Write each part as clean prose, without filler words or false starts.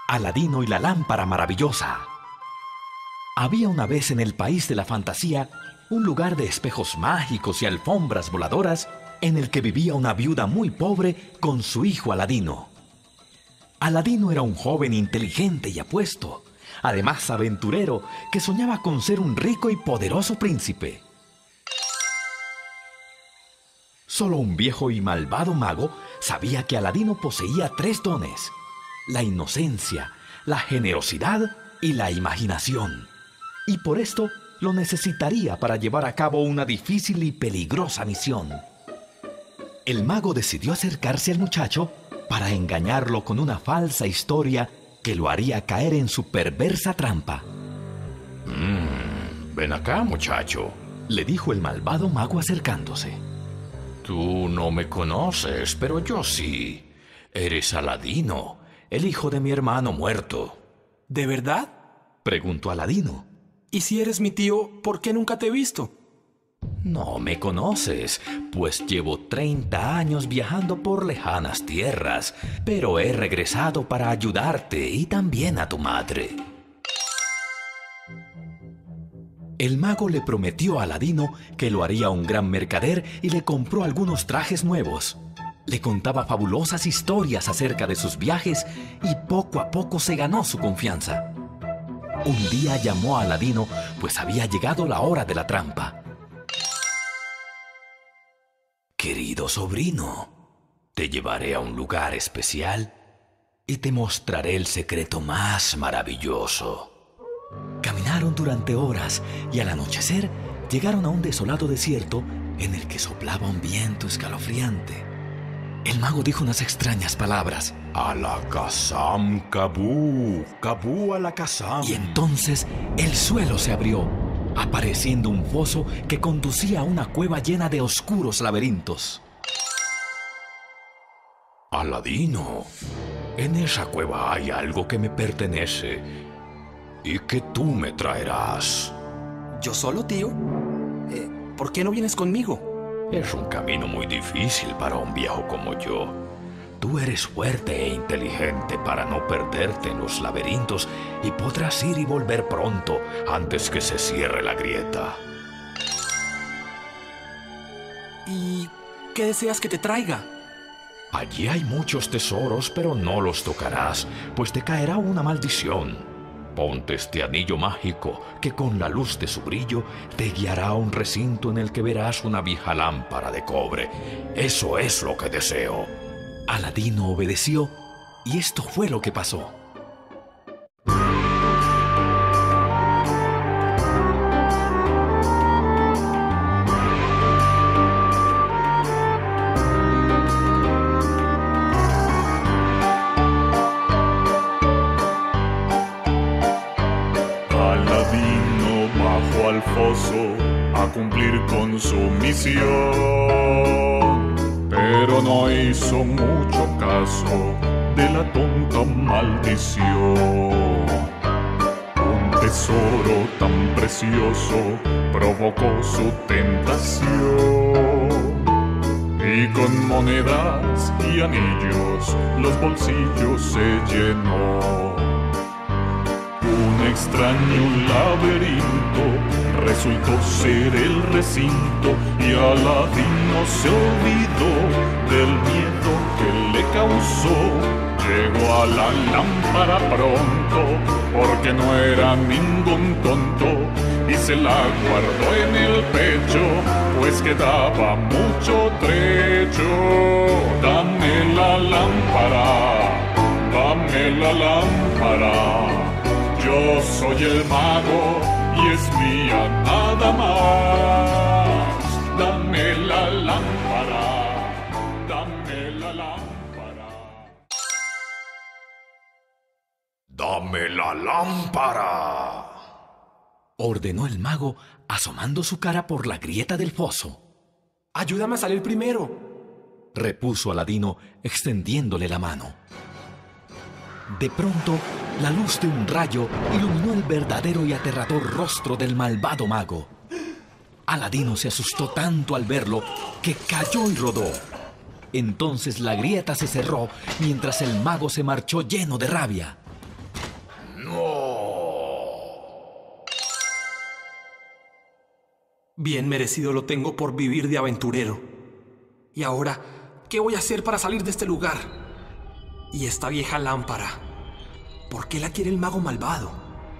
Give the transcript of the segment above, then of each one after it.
Aladino y la lámpara maravillosa. Había una vez en el país de la fantasía un lugar de espejos mágicos y alfombras voladoras en el que vivía una viuda muy pobre con su hijo Aladino. Aladino era un joven inteligente y apuesto, además aventurero, que soñaba con ser un rico y poderoso príncipe. Solo un viejo y malvado mago sabía que Aladino poseía 3 dones: la inocencia, la generosidad y la imaginación. Y por esto lo necesitaría para llevar a cabo una difícil y peligrosa misión. El mago decidió acercarse al muchacho para engañarlo con una falsa historia que lo haría caer en su perversa trampa. Ven acá, muchacho, Le dijo el malvado mago acercándose. tú no me conoces, pero yo sí. Eres Aladino, el hijo de mi hermano muerto. ¿De verdad? Preguntó Aladino. Y si eres mi tío, ¿por qué nunca te he visto? No me conoces, pues llevo 30 años viajando por lejanas tierras, pero he regresado para ayudarte y también a tu madre. El mago le prometió a Aladino que lo haría un gran mercader y le compró algunos trajes nuevos. Le contaba fabulosas historias acerca de sus viajes y poco a poco se ganó su confianza. Un día llamó a Aladino, pues había llegado la hora de la trampa. Querido sobrino, te llevaré a un lugar especial y te mostraré el secreto más maravilloso. Caminaron durante horas y al anochecer llegaron a un desolado desierto en el que soplaba un viento escalofriante. El mago dijo unas extrañas palabras. Alakazam Kabú, Kabú Alakazam. Y entonces el suelo se abrió, apareciendo un foso que conducía a una cueva llena de oscuros laberintos. Aladino, en esa cueva hay algo que me pertenece y que tú me traerás. ¿Yo solo, tío? ¿Por qué no vienes conmigo? Es un camino muy difícil para un viejo como yo. Tú eres fuerte e inteligente para no perderte en los laberintos y podrás ir y volver pronto antes que se cierre la grieta. ¿Y qué deseas que te traiga? Allí hay muchos tesoros, pero no los tocarás, pues te caerá una maldición. Ponte este anillo mágico que con la luz de su brillo te guiará a un recinto en el que verás una vieja lámpara de cobre. Eso es lo que deseo. Aladino obedeció y esto fue lo que pasó. Aladino bajó al foso a cumplir con su misión, pero no hizo mucho caso de la tonta maldición. Un tesoro tan precioso provocó su tentación, y con monedas y anillos los bolsillos se llenó. Un extraño laberinto resultó ser el recinto y Aladino se olvidó del miedo que le causó. Llegó a la lámpara pronto porque no era ningún tonto y se la guardó en el pecho pues quedaba mucho trecho. Dame la lámpara, dame la lámpara. Yo soy el mago y es mía nada más. Dame la lámpara, dame la lámpara. ¡Dame la lámpara! Ordenó el mago asomando su cara por la grieta del foso. ¡Ayúdame a salir primero! Repuso Aladino extendiéndole la mano. De pronto, la luz de un rayo iluminó el verdadero y aterrador rostro del malvado mago. Aladino se asustó tanto al verlo que cayó y rodó. Entonces la grieta se cerró mientras el mago se marchó lleno de rabia. Bien merecido lo tengo por vivir de aventurero. Y ahora, ¿qué voy a hacer para salir de este lugar? Y esta vieja lámpara, ¿por qué la quiere el mago malvado?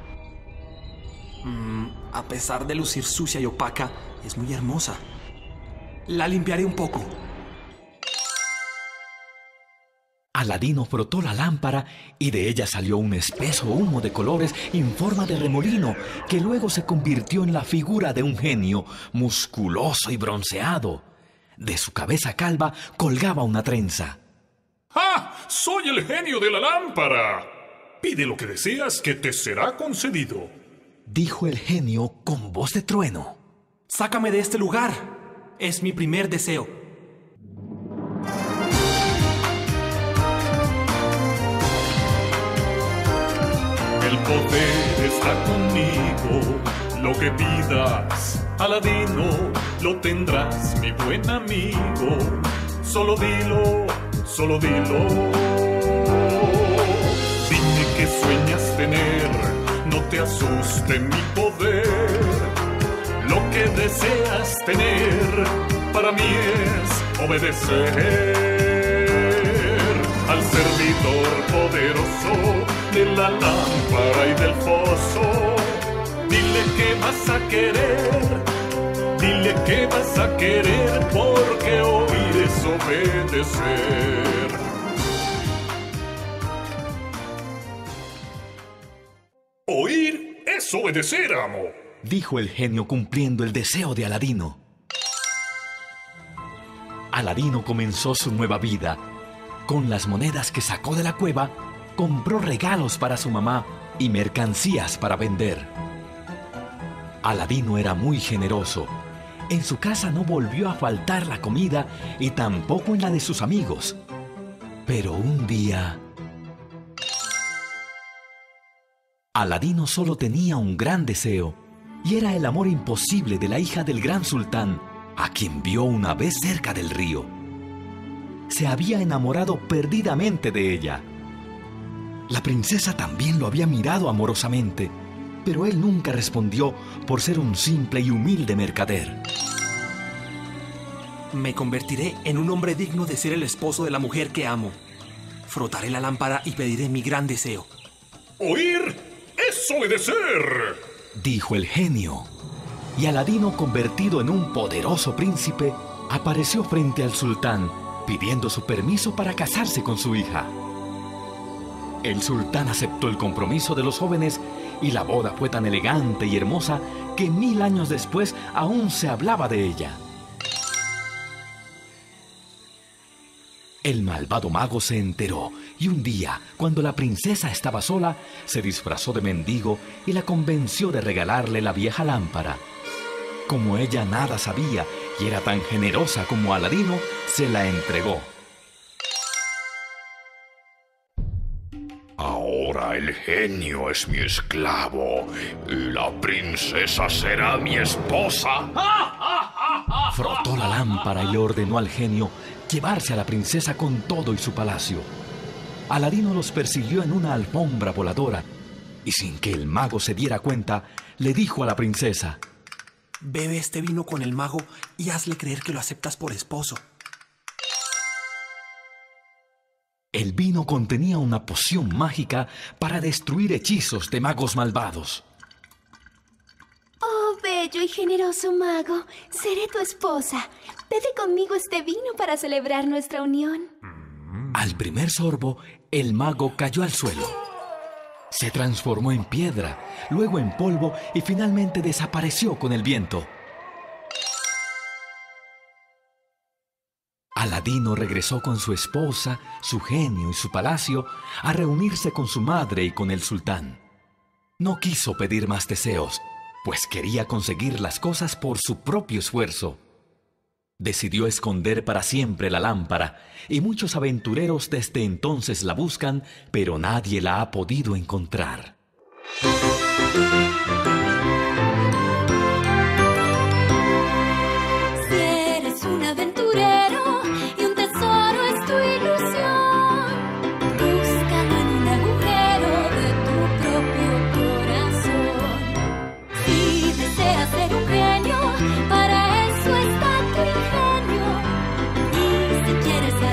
A pesar de lucir sucia y opaca, es muy hermosa. La limpiaré un poco. Aladino frotó la lámpara y de ella salió un espeso humo de colores en forma de remolino que luego se convirtió en la figura de un genio musculoso y bronceado. De su cabeza calva colgaba una trenza. ¡Ah! ¡Soy el genio de la lámpara! Pide lo que deseas que te será concedido, dijo el genio con voz de trueno. ¡Sácame de este lugar! Es mi primer deseo. El poder está conmigo. Lo que pidas, Aladino, lo tendrás, mi buen amigo. Solo dilo, solo dilo. Dime que sueñas tener, no te asuste mi poder. Lo que deseas tener, para mí es obedecer al servidor poderoso de la lámpara y del foso. Dile que vas a querer, dile que vas a querer, porque oír es obedecer. Oír es obedecer, amo, dijo el genio cumpliendo el deseo de Aladino. Aladino comenzó su nueva vida. Con las monedas que sacó de la cueva, compró regalos para su mamá y mercancías para vender. Aladino era muy generoso. En su casa no volvió a faltar la comida y tampoco en la de sus amigos. Pero un día, Aladino solo tenía un gran deseo, y era el amor imposible de la hija del gran sultán, a quien vio una vez cerca del río. Se había enamorado perdidamente de ella. La princesa también lo había mirado amorosamente, pero él nunca respondió por ser un simple y humilde mercader. Me convertiré en un hombre digno de ser el esposo de la mujer que amo. Frotaré la lámpara y pediré mi gran deseo. Oír es obedecer, dijo el genio. Y Aladino, convertido en un poderoso príncipe, apareció frente al sultán, pidiendo su permiso para casarse con su hija. El sultán aceptó el compromiso de los jóvenes y la boda fue tan elegante y hermosa que 1000 años después aún se hablaba de ella. El malvado mago se enteró y un día, cuando la princesa estaba sola, se disfrazó de mendigo y la convenció de regalarle la vieja lámpara. Como ella nada sabía y era tan generosa como Aladino, se la entregó. Ahora el genio es mi esclavo y la princesa será mi esposa. Frotó la lámpara y le ordenó al genio llevarse a la princesa con todo y su palacio. Aladino los persiguió en una alfombra voladora y sin que el mago se diera cuenta, le dijo a la princesa: bebe este vino con el mago y hazle creer que lo aceptas por esposo. El vino contenía una poción mágica para destruir hechizos de magos malvados. Oh, bello y generoso mago, seré tu esposa. Bebe conmigo este vino para celebrar nuestra unión. Al primer sorbo, el mago cayó al suelo. Se transformó en piedra, luego en polvo y finalmente desapareció con el viento. Aladino regresó con su esposa, su genio y su palacio a reunirse con su madre y con el sultán. No quiso pedir más deseos, pues quería conseguir las cosas por su propio esfuerzo. Decidió esconder para siempre la lámpara, y muchos aventureros desde entonces la buscan, pero nadie la ha podido encontrar. Si eres un aventurero y un tesoro es tu ilusión, búscalo en un agujero de tu propio corazón. Si deseas ser un genio,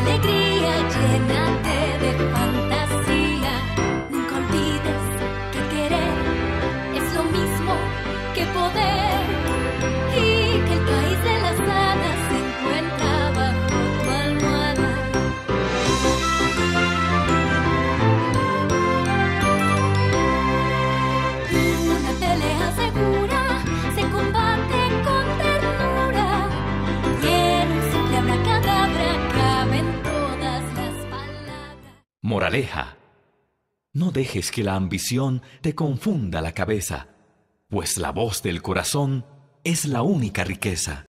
alegría, llénate de fantasía. Nunca olvides que querer es lo mismo que poder, y que el país de las hadas se encuentra bajo tu almohada. Una pelea segura se combate con ternura, y en un simple abracadabra caben todas las palabras. Moraleja: no dejes que la ambición te confunda la cabeza, pues la voz del corazón es la única riqueza.